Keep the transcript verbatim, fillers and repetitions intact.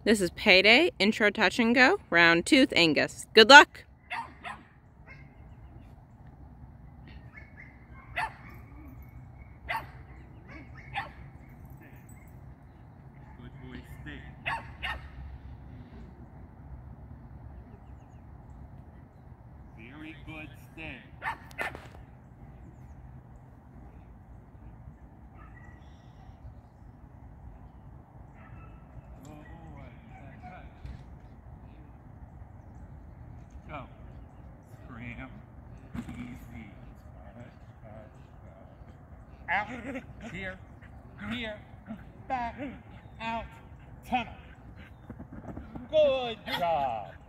This is Payday, Intro Touch and Go, round two with Angus. Good luck! Good boy, stay. Very good, stay. Go. Scram. Easy. Out. Here. Here. Back. Out. Tunnel. Good job.